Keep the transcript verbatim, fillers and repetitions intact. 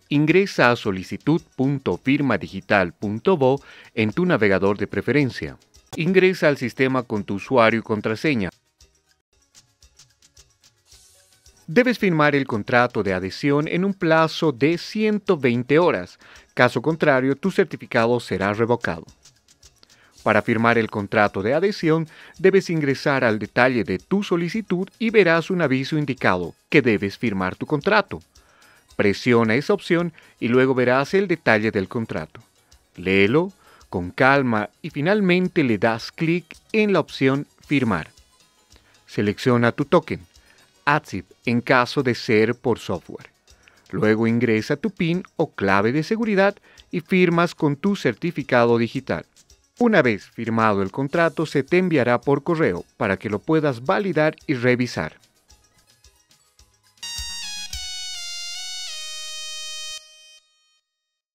Ingresa a solicitud punto firma digital punto bo en tu navegador de preferencia. Ingresa al sistema con tu usuario y contraseña. Debes firmar el contrato de adhesión en un plazo de ciento veinte horas. Caso contrario, tu certificado será revocado. Para firmar el contrato de adhesión, debes ingresar al detalle de tu solicitud y verás un aviso indicado que debes firmar tu contrato. Presiona esa opción y luego verás el detalle del contrato. Léelo con calma y finalmente le das clic en la opción Firmar. Selecciona tu token, A D S I P en caso de ser por software. Luego ingresa tu PIN o clave de seguridad y firmas con tu certificado digital. Una vez firmado el contrato, se te enviará por correo para que lo puedas validar y revisar.